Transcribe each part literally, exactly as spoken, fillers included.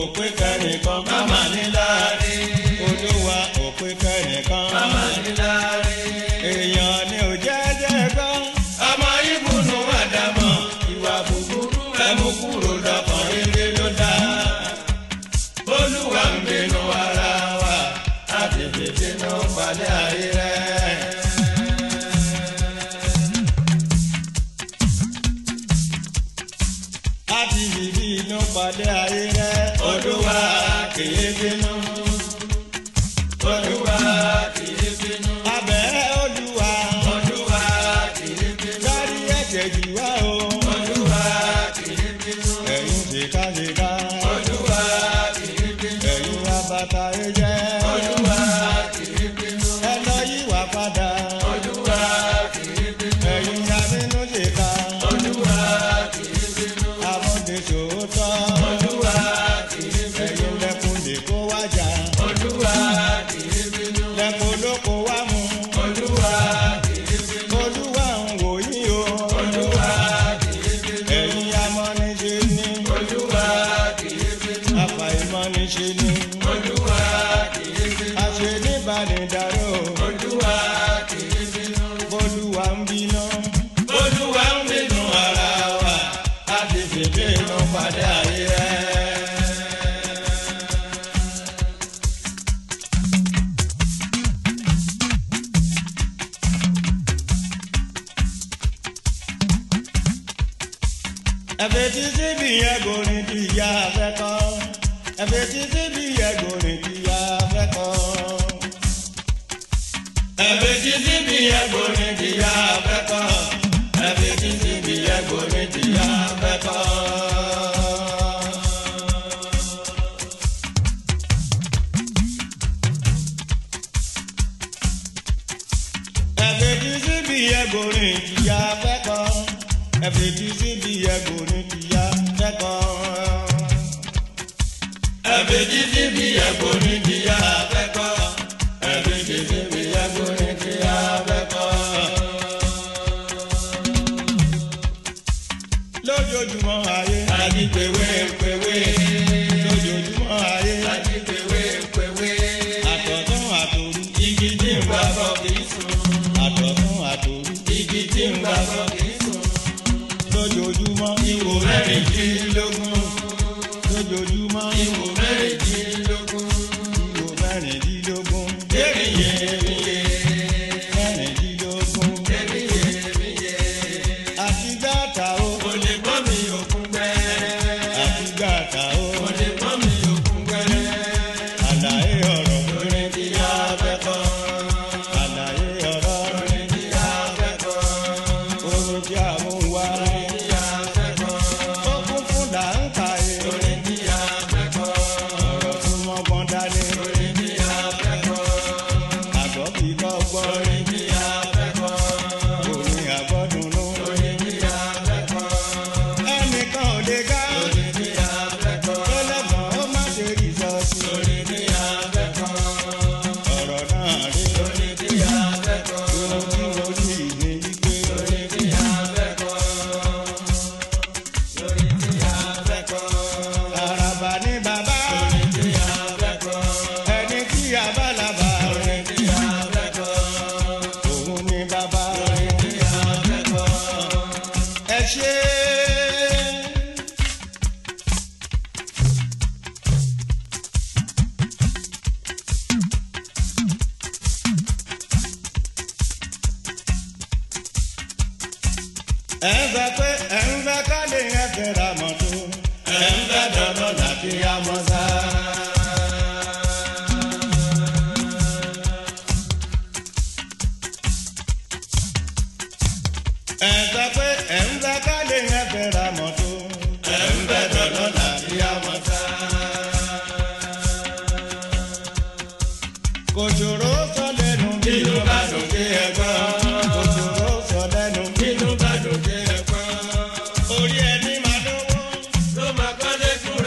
òpè kẹ́nìkan má má níláárí. Olúwa òpè kẹ́nìkan má má níláárí. Èèyàn ni ò jẹ́jẹ́ gbọ́. Ọmọ ìbùnú àdàmọ̀ ìwà búburú ẹ mú kúrò lọ́kàn rere ló dá. Olúwa ń bínú ara wa láti fèsì ní pàdé ayé rẹ̀. Láti fèsì ní pàdé ayé rẹ̀. Olúwa kìí bínú. Olúwa kìí bínú. Abẹ́ Olúwa. Olúwa kìí bínú. Dárí ẹ̀jẹ̀ jì wá o. Olúwa kìí bínú. Ẹ̀yin ṣèkáṣèká. Olúwa kìí bínú. Ẹ̀yin abata ẹ̀jẹ̀. Olúwa kìí bínú. Ẹ lọ yíwà padà. Olúwa kìí bínú. Ẹ̀yin abínú ṣèká. Olúwa kìí bínú. Amúnisòótọ́. Olúwa kìí bínú. Ẹ̀yin lẹ́kùn lè kó wájà. Olúwa kìí bínú. Lẹ́kùn ló kó wá mú. Olúwa kìí bínú. Olúwa ń wò yín o. Olúwa kìí bínú. Ẹ̀yin amọ́niṣe ni. Olúwa kìí bínú. Afàìmọ́niṣe ni. Olúwa kìí bínú. Aṣenibánidárò. Olúwa kìí bínú. Olúwa ń bínú. Olúwa ń bínú ara wa. A ti fìdí inú pàdé ayé rẹ̀. Ẹ̀fẹ̀ tí síbi ẹ̀gòrìn ti ya fẹ́ kọ́. Ẹ̀fẹ̀ tí síbi ẹ̀gòrìn ti ya fẹ́ kọ́. Ẹ̀fẹ̀ tí síbi ẹ̀gòrìn ti ya fẹ́ kọ́. Ẹ̀fẹ̀ tí síbi ẹ̀gòrìn ti ya fẹ́ kọ́. Ẹ̀fẹ̀ tí síbi ẹ̀gòrìn ti ya fẹ́ kọ́. Ẹ̀fẹ̀ tí síbi ẹ̀gòrìn ti ya fẹ́ kọ́. Ẹ̀fẹ̀ tí síbi ẹ̀gòrìn ti ya fẹ́ kọ́. Ẹ̀fẹ̀ tí síbi ẹ̀gòrìn ti ya fẹ́ kọ́. Lójoojúmọ́ ayé ajípèwé pèwé. Lójoojúmọ́ ayé ajípèwé pèwé. Àtọ̀tún àtòru igi tí ń gbà bọ́ kì í sùn. Àtọ̀tún àtòru igi tí ń gbà bọ́ kì í sùn. Lójoojúmọ́ ìwò mẹ́rìndínlógún. Lójoojúmọ́ ìwò mẹ́rìndínlógún. Ìwò mẹ́rìndínlógún. Èmìyè èmìyè. Mẹ́rìndínlógún. Èmìyè èmìyè. Àti gàtà o. Kò lè gbọ́ mi òkun gbẹ. Àti gàtà o. Kò lè gbọ́ mi òkun gbẹ. Àlàyé ọ̀rọ̀ lórí ti yá fẹ́ kọ́. Àlàyé ọ̀rọ̀ lórí ti yá fẹ́ kọ́. Orin tí a mú wá. Ẹ ń fẹ́ pé ẹ ń fẹ́ ká lè yẹn fẹ́ ra mọ́tò. Ẹ ń fẹ́ dọ̀dọ̀ láti yá mọ́ sá. Ẹ ń fẹ́ pé ẹ ń fẹ́ ká lè yẹn fẹ́ ra mọ́tò. Ẹ ń fẹ́ dọ̀dọ̀ láti yá mọ́ sá. Kò ṣòro sọ lẹ́nu bí ló bá dòde ẹ̀gbọ́n. Kò ṣòro sọ lẹ́nu bí ló bá dòde ẹ̀gbọ́n. Orí ẹni máa lówó ló máa kọ́lé fún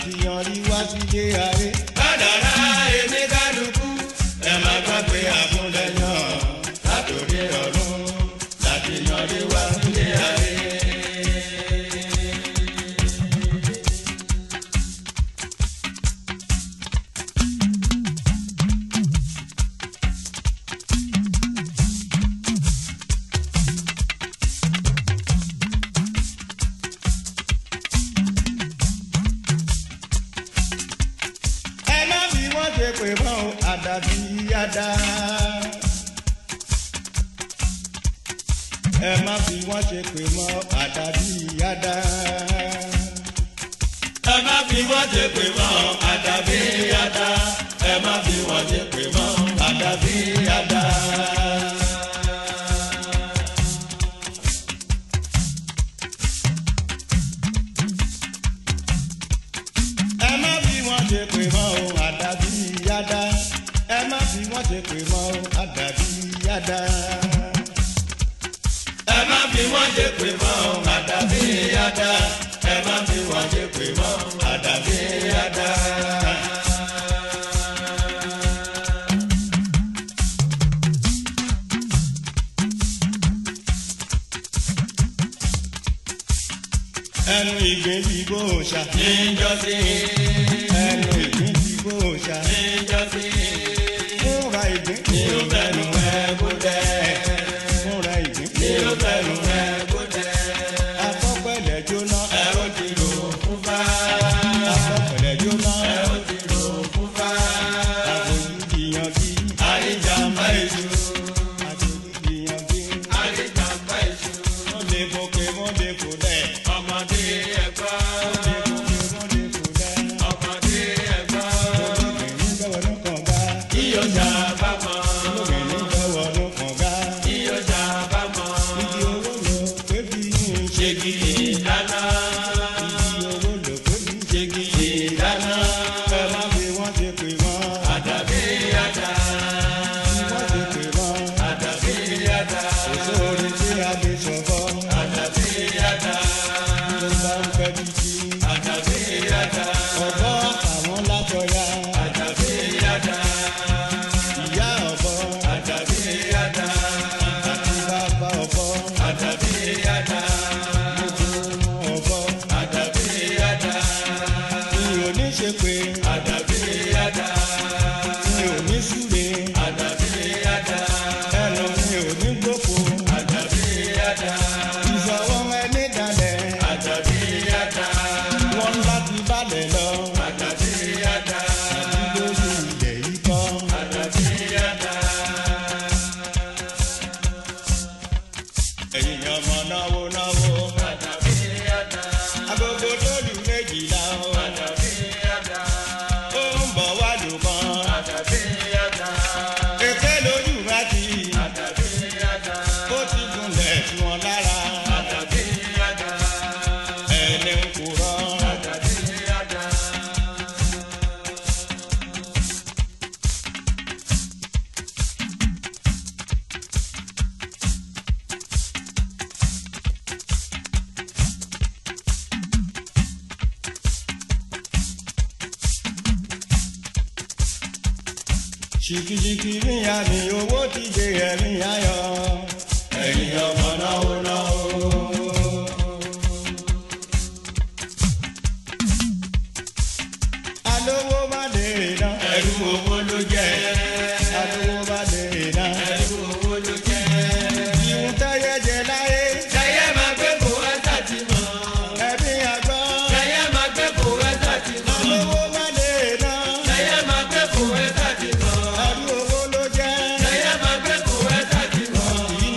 ṣàtìyànrí wá sílé ayé. kádàrá èmi kálukú ẹ má gbàgbé àfúnlẹ̀yàn látòrí ọ̀run ṣàtìyànrí wá sílé ayé. pè mọ́ àdàbí yáda. Ẹ má fi wọ́n ṣe pè mọ́ àdàbí yáda. Ẹ má fi wọ́n ṣe pè mọ́ àdàbí yáda. Ẹ má fi wọ́n ṣe pè mọ́ àdàbí yáda. Ẹ má fi wọ́n ṣe pè mọ́ àdàbí yáda. Ẹ má fi wọ́n ṣe pè mọ́ àdàbí yáda. Ẹ má fi wọ́n ṣe pè mọ́ àdàbí yáda. Ẹ má fi wọ́n ṣe pè mọ́ àdàbí yáda. Ẹnu ìgbín bí bó ṣá. Níjọ́sí. Ẹnu ìgbín bí bó ṣá. Níjọ́sí. Múra ìgbín. Ní o fẹ́nu ẹ kó dẹ́. Múra ìgbín. Ní o fẹ́nu ẹ kó dẹ́. Afọ́pẹ̀lẹ̀ jóná. Ẹ ó ti rò fún fá. Afọ́pẹ̀lẹ̀ jóná. Ẹ ó ti rò fún fá. Àfojúdìyàn bí. Àríjàmbá èṣù. Àfojúdìyàn bí. Àríjàmbá èṣù. Mo lè gòkè, mo lè kò dẹ̀. Ọmọdé ẹ̀gbá. Ọmọdé kò dẹ̀. Ọmọdé ẹ̀gbá. Olóbìnrin bẹ́wọ̀ ló kàn ga. Iyọ̀jà bá mọ̀. Olóbìnrin bẹ́wọ̀ ló kàn ga. Iyọ̀jà bá mọ̀. Ìdí owó lò pé bí ń ṣe gidi dáná. Ìdí owó lò pé bí ń ṣe gidi dáná. Ẹ má fi wọ́n ṣe pè mọ́. Àdàbí yáda. Wọ́n ṣe pè mọ́. Àdàbí yáda. Òṣòro tí a lè ṣọ̀bọ̀. Àdàbí yáda. Ló bá ń fẹ́ bí jí. Àdàbí yáda. Ọ̀bọ àwọn látọ̀ya. Àdàbí yáda. Ìyá ọ̀bọ. Àdàbí yáda. Àti bàbá ọ̀bọ. Àdàbí yáda. Gbogbo ọ̀bọ. Àdàbí yáda. Mi ò ní ṣe pé. Àdàbí yáda. Mi ò ní súre. Àdàbí yáda. Ẹnu mi ò ní gbòfo. Àdàbí yáda. Ìṣọwọ́ ẹni dalẹ̀. Àdàbí yáda. Wọ́n láti balẹ̀ lọ. Àdàbí yáda. Àti lórí ilẹ̀ yìí kọ́. Àdàbí yáda. Ẹ̀yin ọmọ náwó náwó. Àdàbí yáda. Agogo tó lù méjìlá o. Àdàbí yáda. Ó ń bọ̀ wá lù kan. Àdàbí yáda. Èké lójú bá ti. Àdàbí yáda. Ó ti gúnlẹ̀ sí wọn lára. Àdàbí yáda. Ẹni ń kúrọ́. Àdàbí yáda. Ṣìkìṣìkì ní àmì owó ti dé ẹ̀mí ayọ̀. Ẹ̀yin ọmọ náwó náwó. Alówó má lè ná. Ẹrú owó ló jẹ́. Alówó má lè ná. Ẹrú owó ló jẹ́. Ìhun tẹ́yẹ jẹ láyé. Tẹ́yẹ máa gbé kó ẹ́sà ti mọ̀. Ẹbí àgbọ̀. Tẹ́yẹ máa gbé kó ẹ́sà ti mọ̀. Alówó má lè ná. Tẹ́yẹ máa gbé kó ẹ́sà ti mọ̀. Ẹrú owó ló jẹ́. Tẹ́yẹ máa gbé kó ẹ́sà ti mọ̀.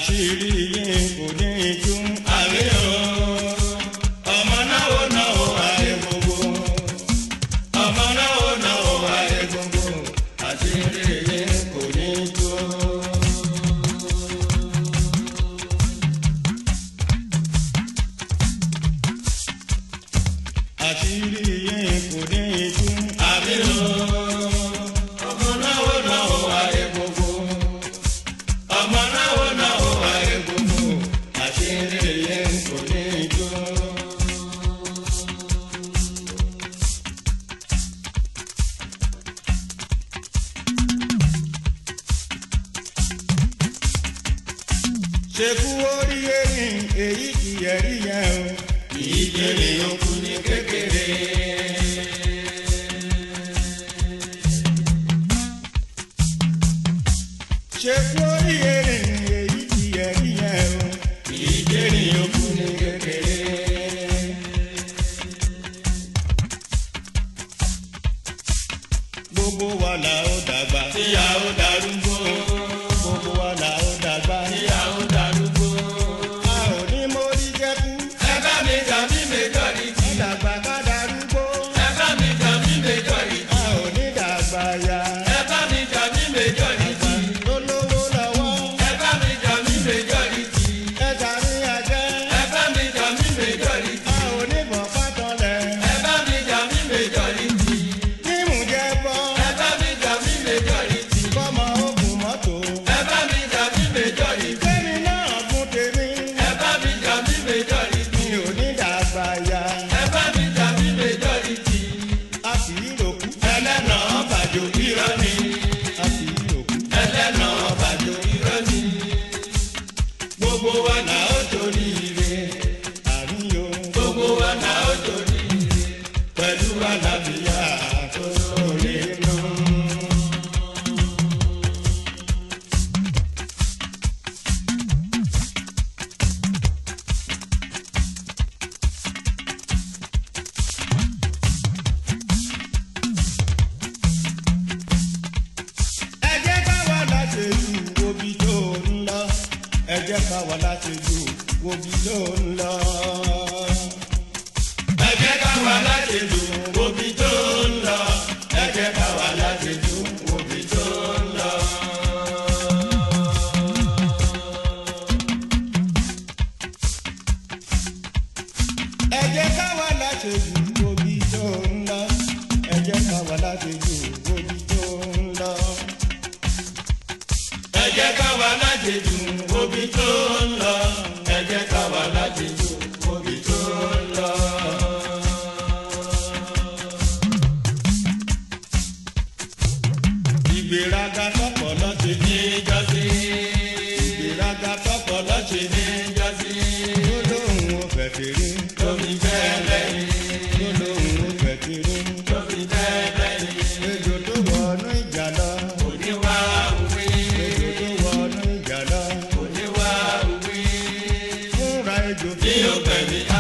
àṣírí yín kò ní tú. àmì o ọmọ náwó náwó ayé gbogbo. ọmọ náwó náwó ayé gbogbo. àṣírí yín kò ní tú. àṣírí yín kò ní tú. àmì o ọmọ náwó náwó ayé gbogbo. ọmọ náwó náwó ayé gbogbo. àṣírí yín kò ní tú. ṣekú orí erin èyí kì í ẹ̀rí yẹn o. ìjẹ́rìí yòókù ní kékeré. ṣekú orí erin èyí kì í ẹ̀rí yẹn o. ìjẹ́rìí yòókù ní kékeré. gbogbo wa la ó dàgbà tí a ó darúgbó. gbogbo wa la ó dàgbà tí a ó darúgbó. a ò ní mórí jẹ́kú. ẹ bá mi jà mí méjọ́rí tí. dàgbà ká darúgbó. ẹ bá mi jà mí méjọ́rí tí. a ò ní dàgbà ya. ẹ bá mi jà mí méjọ́rí tí. lólówó lọ́wọ́. ẹ bá mi jà mí méjọ́rí tí. ẹ sàrí ajẹ́. ẹ bá mi jà mí méjọ́rí tí. a ò ní bọ̀ pátọ́lẹ̀. ẹ bá mi jà mí méjọ́rí tí. mímú jẹ́ bọ́. ẹ bá mi jà mí méjọ́rí tí. kọ́mọ ogun mọ́tò. ẹ bá mi jà mí méjọ́rí tí. kẹ́mi náà gún tèmi. ẹ bá mi jà mí méjọ́rí tí. mi ò ní dàgbà ya. ẹ bá mi jà mí méjọ́rí tí. a kì í ròkú. ẹlẹ́nà bàjò irọ́ ni. a kì í ròkú. ẹlẹ́nà bàjò irọ́ ni. gbogbo wa là ó torí ire. àríyó. gbogbo wa là ó torí ire. pẹ̀lú àlàáfíà tó lóore nù. ẹ jẹ́ ká wà láṣejù wobi tó ń lọ. ẹ jẹ́ ká wà láṣejù wobi tó ń lọ. ẹ jẹ́ ká wà láṣejù wobi tó ń lọ. ẹ jẹ́ ká wà láṣejù wobi tó ń lọ. ẹ jẹ́ ká wà láṣejù wobi tó ń lọ. ẹ jẹ́ ká wà láṣejù wobi tó ń lọ. ẹ jẹ́ ká wà láṣejù wobi tó ń lọ. ẹ jẹ́ ká wà láṣejù wobi tó ń lọ. ìgbéraga tọ́pọ̀ lọ́sẹ̀ ní jọ́sí. ìgbéraga tọ́pọ̀ lọ́sẹ̀ ní jọ́sí. tó lóhùn ó fẹ̀ tèrè. tómi bẹ́ẹ̀ lẹ́yìn. tó lóhùn ó fẹ̀ tèrè. tómi bẹ́ẹ̀ lẹ́yìn. ejò tó wọnú ìjà lọ. kò ní wá òwe. ejò tó wọnú ìjà lọ. kò ní wá òwe. fúnra ejò tí ó pẹ̀lú.